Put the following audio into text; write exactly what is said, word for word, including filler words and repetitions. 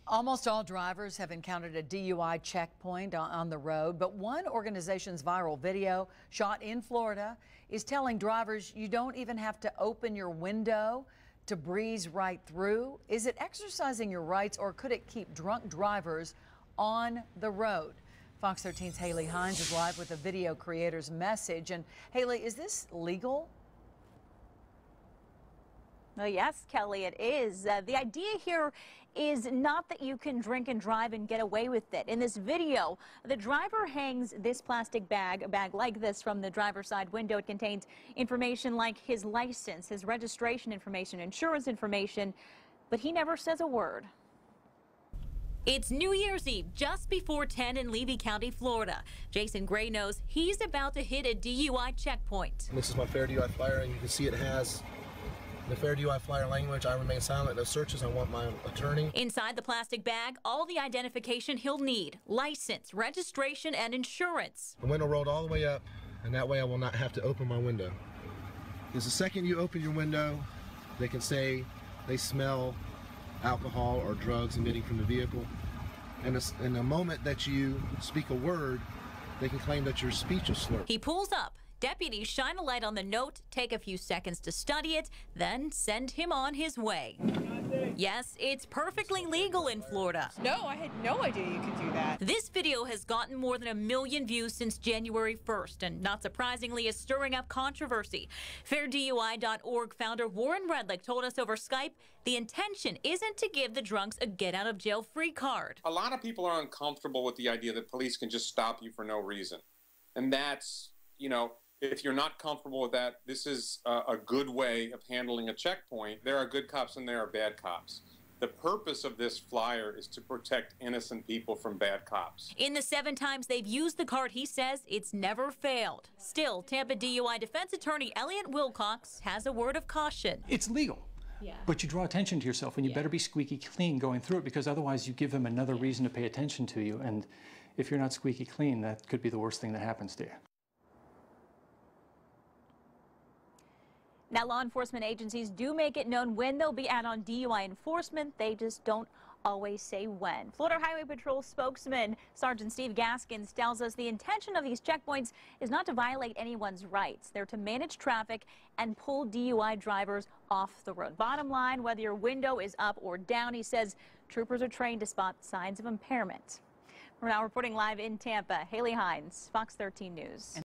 Almost all drivers have encountered a D U I checkpoint on, on the road, but one organization's viral video shot in Florida is telling drivers you don't even have to open your window to breeze right through. Is it exercising your rights, or could it keep drunk drivers on the road? Fox thirteen's Haley Hines is live with the video creator's message. And Haley, is this legal? Oh, yes, Kelly, it is. Uh, the idea here is not that you can drink and drive and get away with it. In this video, the driver hangs this plastic bag, a bag like this, from the driver's side window. It contains information like his license, his registration information, insurance information, but he never says a word. It's New Year's Eve, just before ten in Levy County, Florida. Jason Gray knows he's about to hit a D U I checkpoint. This is my Fair D U I flyer, and you can see it has the Fair D U I flyer language. I remain silent. No searches. I want my attorney. Inside the plastic bag, all the identification he'll need: license, registration, and insurance. The window rolled all the way up, and that way I will not have to open my window. Because the second you open your window, they can say they smell alcohol or drugs emitting from the vehicle. And in the moment that you speak a word, they can claim that your speech is slurred. He pulls up. Deputies shine a light on the note, take a few seconds to study it, then send him on his way. Yes, it's perfectly legal in Florida. No, I had no idea you could do that. This video has gotten more than a million views since January first, and not surprisingly is stirring up controversy. Fair D U I dot org founder Warren Redlick told us over Skype the intention isn't to give the drunks a get-out-of-jail-free card. A lot of people are uncomfortable with the idea that police can just stop you for no reason. And that's, you know, if you're not comfortable with that, this is a, a good way of handling a checkpoint. There are good cops and there are bad cops. The purpose of this flyer is to protect innocent people from bad cops. In the seven times they've used the card, he says it's never failed. Still, Tampa D U I defense attorney Elliot Wilcox has a word of caution. It's legal. Yeah. But you draw attention to yourself, and you yeah. better be squeaky clean going through it, because otherwise you give them another yeah. reason to pay attention to you. And if you're not squeaky clean, that could be the worst thing that happens to you. Now, law enforcement agencies do make it known when they'll be out on D U I enforcement. They just don't always say when. Florida Highway Patrol spokesman Sergeant Steve Gaskins tells us the intention of these checkpoints is not to violate anyone's rights. They're to manage traffic and pull D U I drivers off the road. Bottom line, whether your window is up or down, he says troopers are trained to spot signs of impairment. We're now reporting live in Tampa. Haley Hines, Fox thirteen News.